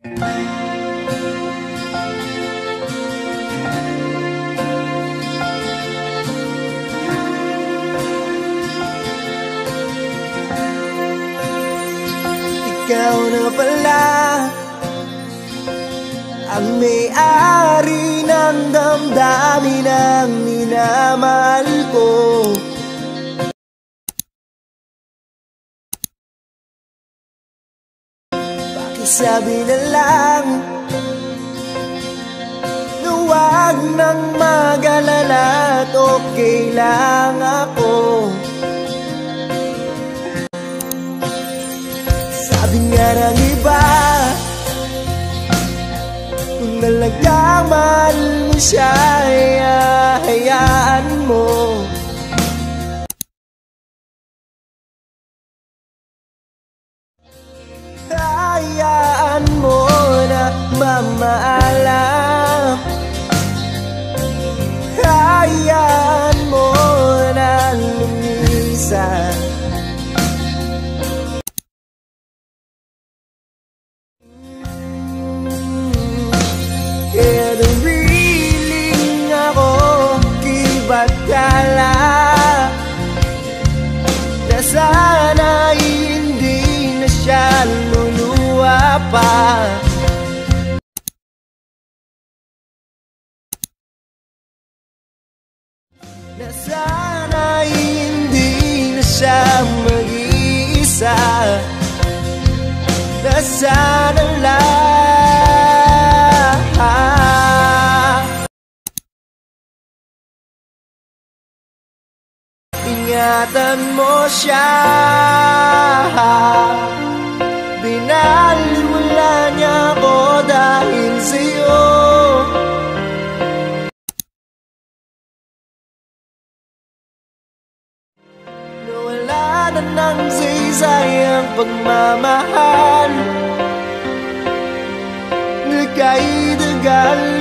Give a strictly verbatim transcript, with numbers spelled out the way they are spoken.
Ikaw na pala ang may-ari ng damdamin ng minamahal ko. Pakisabi na lang na huwag nang mag-alala at okay lang ako. Sabi nga ng iba, kung talagang mahal mo siya, ay hayaan mo. Hayaan mo na mamaalam. Hayaan mo na lumisan. Kaya nariling ako kibatala na sana hindi na siya luluwa pa. Na sana hindi na siya mag-iisa. Na sana lang ingatan mo siya. Binaliwala niya ako dahil sa'yo. Nawala na ng saysay ang pagmamahal na kay dagal.